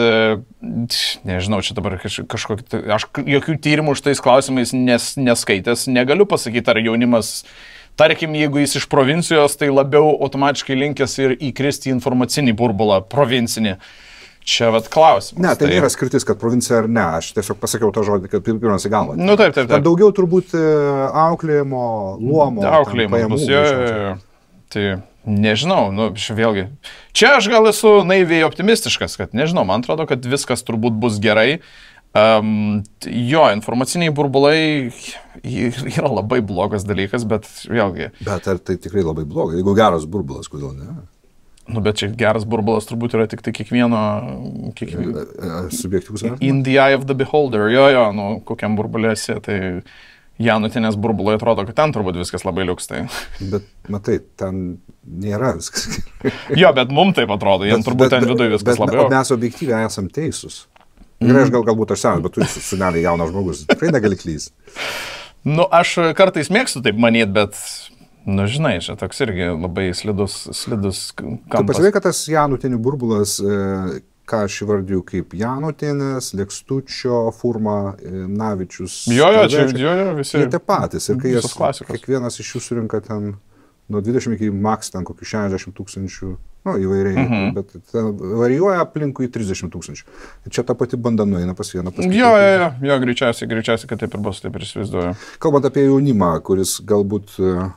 B: nežinau, čia dabar kažkokį, aš jokių tyrimų už tais klausimais nes, neskaitęs, negaliu pasakyti, ar jaunimas, tarkim, jeigu jis iš provincijos, tai labiau automatiškai linkęs ir įkristi į informacinį burbulą, provincinį. Čia vat klausimas.
A: Ne, tai nėra tai... skirtis, kad provincija ar ne, aš tiesiog pasakiau tą žodį, kad pirmas į galvą.
B: Nu taip, taip, taip.
A: Kad daugiau turbūt auklėjimo, luomo.
B: Auklėjimo bus, jo, jo. Tai nežinau, nu, vėlgi. Čia aš gal esu naiviai optimistiškas, kad nežinau, man atrodo, kad viskas turbūt bus gerai. Um, jo, informaciniai burbulai yra labai blogas dalykas, bet vėlgi.
A: Bet ar tai tikrai labai blogai? Jeigu geras burbulas, kodėl ne?
B: Nu, bet čia geras burbulas turbūt yra tik tai kiekvieno... kiekvieno
A: subjektyvus vertinimas?
B: In the eye of the beholder, jo, jo, nu, kokiam burbulėse, tai... Janutinės burbulai atrodo, kad ten turbūt viskas labai liuks. Tai.
A: Bet, matai, ten nėra viskas.
B: Jo, bet mums taip atrodo, jiems turbūt bet, ten viduje viskas
A: bet,
B: labiau.
A: Bet mes objektyviai esam teisūs. Gerai, aš gal, galbūt aš senas, bet tu suneliai jaunas žmogus, tikrai negali klysti.
B: Nu, aš kartais mėgstu taip manyti, bet, nu, žinai, čia toks irgi labai slidus, slidus kampas.
A: Tu pasivai, kad tas janutinių burbulas... E, ką aš įvardiju kaip Janutienės, Lekstučio, Furma, Navičius.
B: Jo, jo, čia, jo, jo, visi.
A: Jie tie patys. Ir kai jas, kiekvienas iš jų surinka ten nuo dvidešimt iki maks ten kokių šešiasdešimt tūkstančių, nu, įvairiai, mhm. bet ten varijuoja aplinkui trisdešimt tūkstančių. Ir čia ta pati banda nueina pas vieną, pas kitą.
B: Jo, jo, jo, jo, greičiausiai, greičiausiai, kad taip ir bus, taip ir įsivaizduoju.
A: Kalbant apie jaunimą, kuris galbūt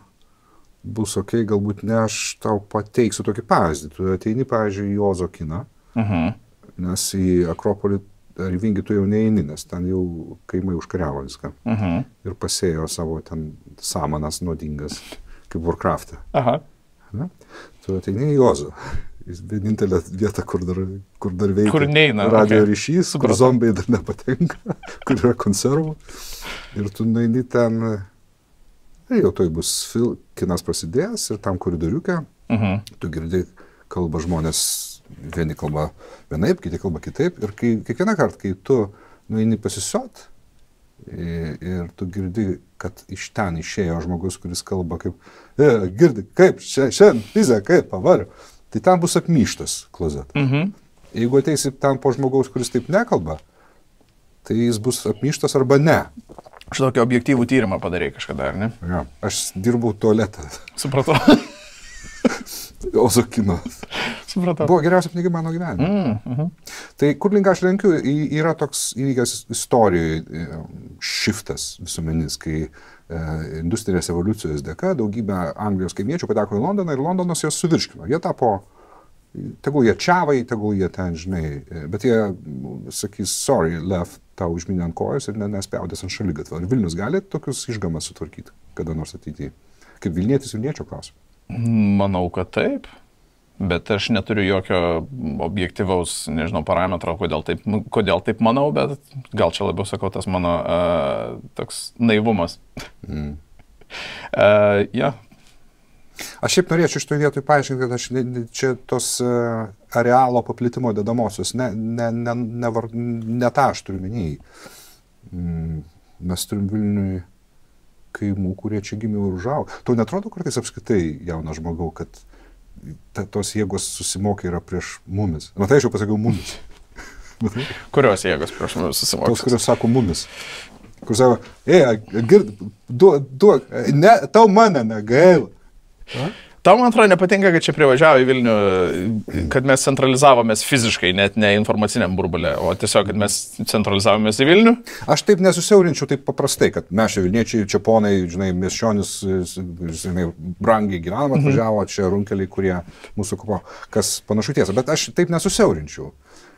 A: bus ok, galbūt ne, aš tau pateiksiu tokį pavyzdį. Tu ateini, pavyzdžiui, į Ozo kiną. Mhm. Nes į Akropolį ar į Vingį tu jau neini, nes ten jau kaimai užkariavo viską. Uh-huh. Ir pasėjo savo ten samanas nuodingas, kaip Warcraft'e. Aha. Ne? Tu ateini į Ozą. Vienintelė vieta, kur dar, kur dar veikia
B: kur neina,
A: radio
B: okay.
A: ryšys, kur Supratau. Zombiai dar nepatenka, kur yra konservų. Ir tu nueini ten, ir jau toj bus fil, kinas prasidėjęs ir tam koridoriuke, uh-huh. tu girdi kalba žmonės, vieni kalba vienaip, kiti kalba kitaip. Ir kai, kiekvieną kartą, kai tu nueini pasisiot ir, ir tu girdi, kad iš ten išėjo žmogus, kuris kalba kaip, e, girdi, kaip, šiandien, pizė, kaip, pavariu, tai ten bus apmyštas klozet. Mhm. Jeigu ateisi ten po žmogaus, kuris taip nekalba, tai jis bus apmyštas arba ne.
B: Aš tokį objektyvų tyrimą padarė kažkada, ar ne?
A: Ja, aš dirbau tualetą.
B: Supratau.
A: Ozo kino.
B: Supratau.
A: Buvo geriausia knyga mano gyvenime. Mm, uh-huh. Tai kur link aš lenkiu, yra toks įvykęs istorijoje šiftas visuomenis, kai industrinės evoliucijos dėka daugybė Anglijos kaimiečių pateko į Londoną ir Londonas juos suvirškino. Jie tapo, tegul jie čiavai, tegul jie ten, žinai, bet jie sakys, sorry, left tau užminę ant kojos ir nespjaudės ant šaligatvio. Ar Vilnius gali tokius išgamas sutvarkyti, kada nors ateityje? Kaip Vilnietis Vilniečio klausimas?
B: Manau, kad taip. Bet aš neturiu jokio objektyvaus, nežinau, parametro, kodėl taip, kodėl taip manau, bet gal čia labiau sakau tas mano uh, toks naivumas. Mm. uh, ja.
A: Aš šiaip norėčiau iš to vietoj paaiškinti, kad aš ne, čia tos uh, arealo paplitimo dedamosios, ne, ne, ne, ne, var, ne tą aš turiu minėjai. Mm, mes turim Vilniui kaimų, kurie čia gimė ir užaugo. Tau netrodo kartais apskritai, jaunas žmogau, kad Ta, tos jėgos susimokė yra prieš mumis. Matai, aš jau pasakiau mumis.
B: Kurios jėgos prieš mumis susimokė?
A: Tos, kurios sako mumis. Kur sako, ei, gird, duok, duok, ne, tau mane negaila. A?
B: Tau, man atrodo, nepatinka, kad čia privažiavo į Vilnių, kad mes centralizavomės fiziškai, net ne informaciniam burbulė, o tiesiog, kad mes centralizavomės į Vilnių.
A: Aš taip nesusiaurinčiau taip paprastai, kad mes čia Vilniečiai, čia ponai, žinai, miesčionis, žinai, brangiai gyvenam, atvažiavo, mm-hmm. čia runkeliai, kurie mūsų kupo, kas panašu tiesa, bet aš taip nesusiaurinčiau.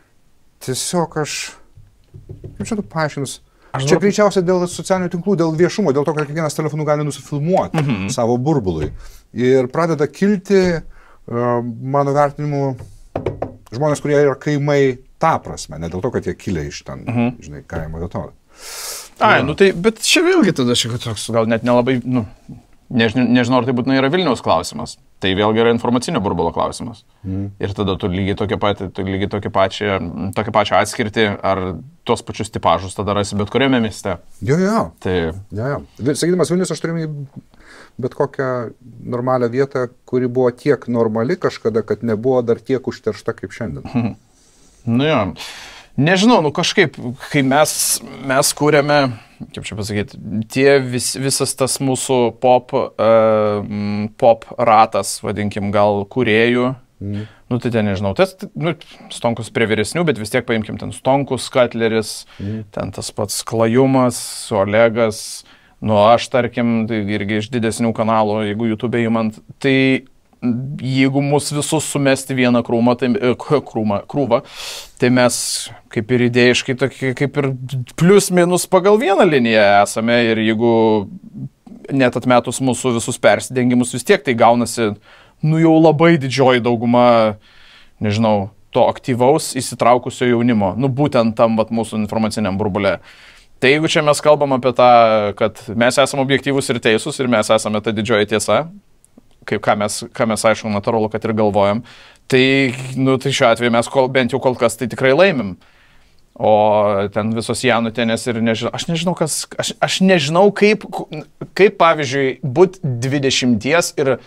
A: Tiesiog aš, kaip čia tu paaiškinus, Aš čia greičiausiai dėl socialinių tinklų, dėl viešumo, dėl to, kad kiekvienas telefonu gali nusifilmuoti mm-hmm. savo burbului. Ir pradeda kilti, uh, mano vertinimu, žmonės, kurie yra kaimai tą prasme, ne dėl to, kad jie kilę iš ten, mm-hmm. žinai, kaimo vietovę.
B: Ai, nu tai, bet čia vėlgi tada šiek tiek toks, gal net nelabai, nu, nežinau, nežinau, ar tai būtinai yra Vilniaus klausimas. Tai vėlgi yra informacinio burbulo klausimas. Mm. Ir tada tu lygiai tokią patį, tu lygiai tokią pačią, tokią pačią atskirtį, ar tuos pačius tipažus tada rasi bet kuriame mieste.
A: Jo, jo.
B: Tai...
A: jo, jo. Sakydamas Vilnius, aš turiu bet kokią normalią vietą, kuri buvo tiek normali kažkada, kad nebuvo dar tiek užteršta kaip šiandien.
B: Hmm. Nu jo. Nežinau, nu kažkaip, kai mes, mes kūrėme, kaip čia pasakyti, tie vis, visas tas mūsų pop, uh, pop ratas, vadinkim, gal kūrėjų, mm. nu tai ten nežinau, tas, nu, Stonkus prie vyresnių, bet vis tiek paimkim ten Stonkus, Katleris, mm. ten tas pats Klajumas, Olegas, nu aš tarkim, tai irgi iš didesnių kanalų, jeigu YouTube įmant, tai jeigu mus visus sumesti vieną krūmą, tai, krūmą, krūvą, tai mes kaip ir idėjiškai, tokie, kaip ir plius minus pagal vieną liniją esame ir jeigu net atmetus mūsų visus persidengimus, vis tiek tai gaunasi, nu jau labai didžioji dauguma, nežinau, to aktyvaus įsitraukusio jaunimo, nu būtent tam vat, mūsų informaciniam burbulė. Tai jeigu čia mes kalbam apie tą, kad mes esame objektyvus ir teisūs ir mes esame ta didžioji tiesa, kaip ką mes, ką mes aišku, natūralu, kad ir galvojam, tai, nu, tai šiuo atveju mes kol, bent jau kol kas tai tikrai laimim. O ten visos Janutienės ir nežinau, aš nežinau, kas, aš, aš nežinau, kaip, kaip pavyzdžiui, būt dvidešimties ir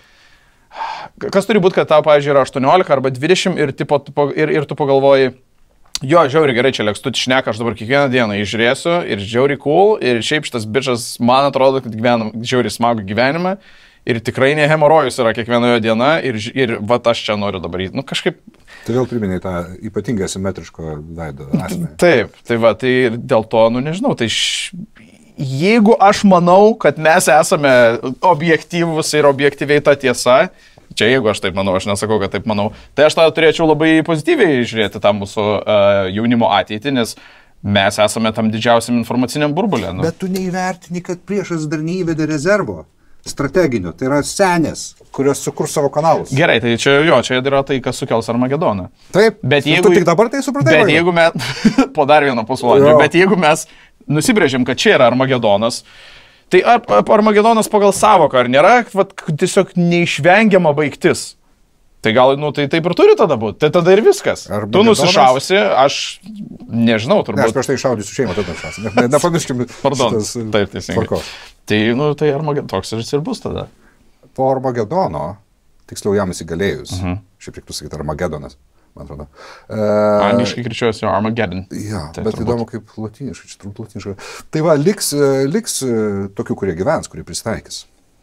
B: kas turi būti, kad tau, pavyzdžiui, yra aštuoniolika arba dvidešimt ir, tipo, ir, ir tu pagalvoji, jo, žiauri gerai, čia lėkstu šneka, aš dabar kiekvieną dieną išžiūrėsiu ir žiauri cool ir šiaip šitas bičas, man atrodo, kad gyvenam žiauri smagų gyvenimą. Ir tikrai ne hemorojus yra kiekvienoje diena ir, ir vat aš čia noriu dabar, nu kažkaip...
A: Tai vėl priminėjai tą ypatingai asimetriško veido asmenį.
B: Taip, tai va, tai dėl to, nu nežinau, tai š... jeigu aš manau, kad mes esame objektyvus ir objektyviai ta tiesa, čia jeigu aš taip manau, aš nesakau, kad taip manau, tai aš tada turėčiau labai pozityviai žiūrėti tą mūsų uh, jaunimo ateitį, nes mes esame tam didžiausiam informaciniam burbulė. Nu.
A: Bet tu neįvertini, kad priešas dar neįvedė rezervo. Strateginio, tai yra senės, kurios sukurs savo kanalus.
B: Gerai, tai čia jo, čia yra tai, kas sukels Armagedoną.
A: Taip,
B: bet jeigu,
A: tu tik dabar tai supratai.
B: Bet jeigu mes, po dar vieno pusvalandžio, bet jeigu mes nusibrėžėm, kad čia yra Armagedonas, tai ar, Armagedonas pagal savoką, ar nėra vat, tiesiog neišvengiama baigtis? Tai gal, nu, tai taip ir turi tada būti, tai tada ir viskas. Armagedonas... Tu nusišausi, aš nežinau, turbūt.
A: Ne, aš prieš tai šaudysiu šeimą, tada šausiu. Ne, nepamirškim.
B: Pardon, taip, teisingai. Tai, nu, tai Armagedonas toks ir bus tada.
A: Po Armagedono, tiksliau jam įsigalėjus, uh -huh. šiaip reiktų sakyti Armagedonas, man atrodo.
B: Uh, Angliškai kirčiuosi Armageddon.
A: Ja, tai bet turbūt. Įdomu kaip lotyniškai, čia turbūt lotyniškai. Tai va, liks, liks tokių, kurie gyvens, kurie pristaikys.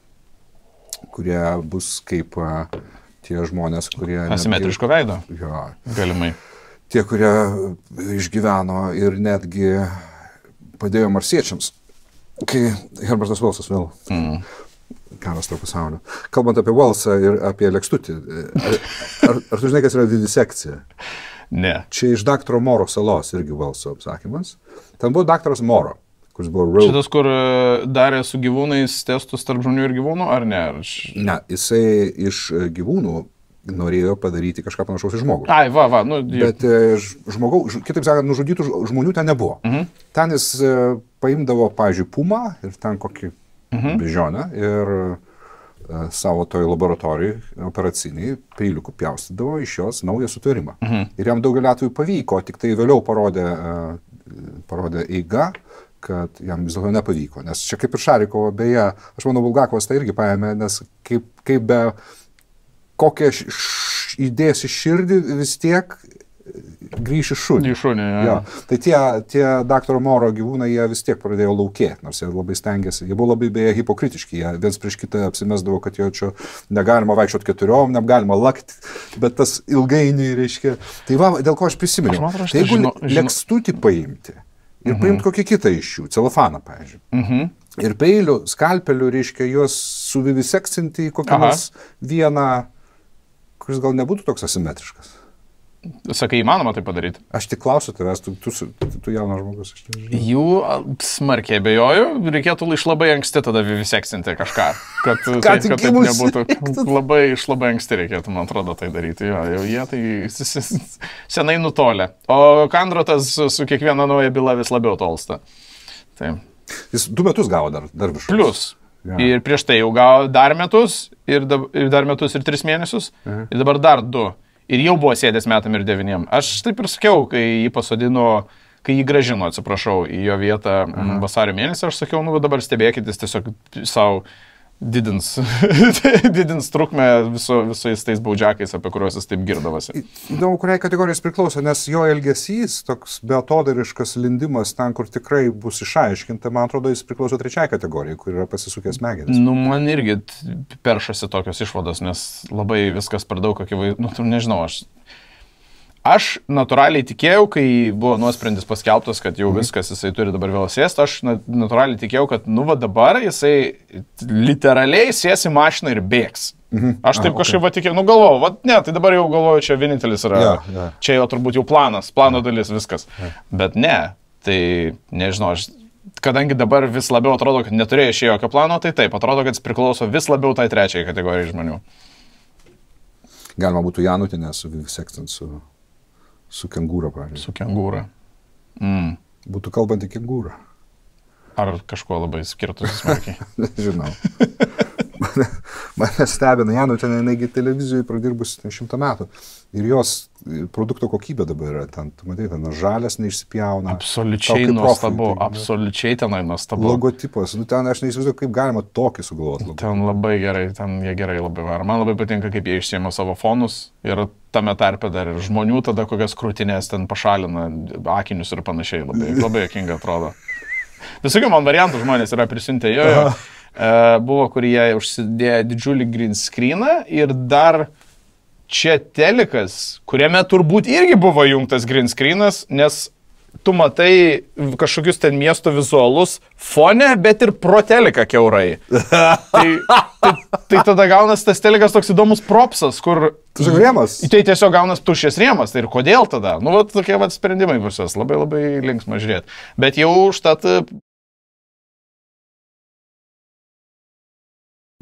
A: Kurie bus kaip tie žmonės, kurie...
B: Asimetriško veido.
A: Jo.
B: Galimai.
A: Tie, kurie išgyveno ir netgi padėjo marsiečiams kai Herbertas Velsas vėl.
B: Mm.
A: Karas tarp pasaulio. Kalbant apie Velsą ir apie Lekstutį, ar, ar, ar tu žinai, kas yra vivisekcija?
B: Ne.
A: Čia iš daktaro Moro salos irgi Velso apsakymas. Ten buvo daktaras Moro, kuris buvo Road.
B: Šitas, kur darė su gyvūnais testus tarp žmonių ir gyvūnų, ar ne? Ar...
A: Ne, jisai iš gyvūnų norėjo padaryti kažką panašaus į žmogų.
B: Ai, va, va. Nu,
A: Bet žmogau, kitaip sakant, nužudytų žmonių ten nebuvo.
B: Mhm.
A: Ten jis paimdavo, pavyzdžiui, pumą ir ten kokį mhm. bežionę ir uh, savo toj laboratorijai operaciniai peiliukų pjaustydavo iš jos naują sutarimą. Mhm. Ir jam daugelį atvejų pavyko, tik tai vėliau parodė, uh, parodė eiga, kad jam vis dėlto nepavyko. Nes čia kaip ir Šarikovo, beje, aš manau, Bulgakovas tai irgi paėmė, nes kaip, kaip be kokią įdėsi širdį, vis tiek grįš į šunį.
B: Į šunį, ja.
A: Ja. Tai tie, tie daktaro Moro gyvūnai, jie vis tiek pradėjo laukėti, nors jie labai stengiasi. Jie buvo labai beje hipokritiški, jie viens prieš kitą apsimesdavo, kad jo čia negalima vaikščioti keturiom, negalima lakti, bet tas ilgainiui reiškia. Tai va, dėl ko aš prisiminiau.
B: Aš man,
A: tai jeigu
B: žino, žino...
A: Lekstutį paimti ir mhm. paimti kokį kitą iš jų, celofaną, pavyzdžiui.
B: Mhm.
A: Ir peilių, skalpelių, reiškia, juos suvivisekcinti į kokią nors vieną, kuris gal nebūtų toks asimetriškas.
B: Sakai, įmanoma tai padaryti?
A: Aš tik klausiu tavęs, tu, tu, tu, tu jaunas žmogus.
B: Jų smarkiai abejoju, reikėtų iš labai anksti tada vivisekcinti kažką, kad, tai, kad taip nebūtų. Labai iš labai anksti reikėtų, man atrodo, tai daryti. Jo, jau jie tai senai nutolę. O Kandrotas su kiekviena nauja byla vis labiau tolsta. Tai.
A: Jis du metus gavo dar, dar viršus.
B: Plius. Ja. Ir prieš tai jau gavo dar metus, ir, dab, ir dar metus ir tris mėnesius, mhm. ir dabar dar du. Ir jau buvo sėdęs metam ir devyniem. Aš taip ir sakiau, kai jį pasodino, kai jį gražino, atsiprašau, į jo vietą mhm. vasario mėnesį, aš sakiau, nu dabar stebėkit, jis tiesiog savo didins, didins trukmę viso, visais tais baudžiakais, apie kuriuos jis taip girdavosi.
A: Įdomu, kuriai kategorijos priklauso, nes jo elgesys, toks beatodariškas lindimas ten, kur tikrai bus išaiškinta, man atrodo, jis priklauso trečiai kategorijai, kur yra pasisukęs smegenis.
B: Nu, man irgi peršasi tokios išvados, nes labai viskas per daug, akivaizdžiai, nu, nežinau, aš... Aš natūraliai tikėjau, kai buvo nuosprendis paskelbtas, kad jau viskas jisai turi dabar vėl sėsti, aš natūraliai tikėjau, kad nu va dabar jisai literaliai sės į mašiną ir bėgs. Mhm. Aš taip Aha, kažkaip okay. va tikėjau, nu galvojau, va ne, tai dabar jau galvoju, čia vienintelis yra, yeah, yeah. čia jau turbūt jau planas, plano yeah. dalis, viskas. Yeah. Bet ne, tai nežinau, aš, kadangi dabar vis labiau atrodo, kad neturėjo išėjo jokio plano, tai taip, atrodo, kad jis priklauso vis labiau tai trečiai kategorijai žmonių.
A: Galima būtų Janutinę su vivisekcint su... Su kengūra, pavyzdžiui.
B: Su kengūra. Mm.
A: Būtų kalbanti kengūra.
B: Ar kažkuo labai skirtusi smarkiai?
A: Žinau. mane, mane stebina, Janutinė, jinai televizijoje pradirbusi šimtą metų. Ir jos produkto kokybė dabar yra ten, tu matai, ten žalias neišsipjauna.
B: Absoliučiai nuostabu, absoliučiai tenai nuostabu.
A: Logotipas, nu ten aš neįsivaizduoju, kaip galima tokį sugalvoti.
B: Ten labai gerai, ten jie gerai labai varo. Man labai patinka, kaip jie išsiema savo fonus ir tame tarpe dar ir žmonių tada kokias krūtinės ten pašalina, akinius ir panašiai. Labai, labai jokinga atrodo. Visokių man variantų žmonės yra prisiuntę. Jo, jo. E, buvo, kur jie užsidėjo didžiulį green screeną ir dar čia telikas, kuriame turbūt irgi buvo jungtas green screenas, nes tu matai kažkokius ten miesto vizualus fone, bet ir pro teliką kiaurai. tai, tai, tai tada gaunas tas telikas toks įdomus propsas, kur...
A: Tiesiog rėmas.
B: Tai tiesiog gaunas tuščias rėmas. Tai ir kodėl tada? Nu, va, tokie va sprendimai visos. Labai labai linksma žiūrėti. Bet jau užtat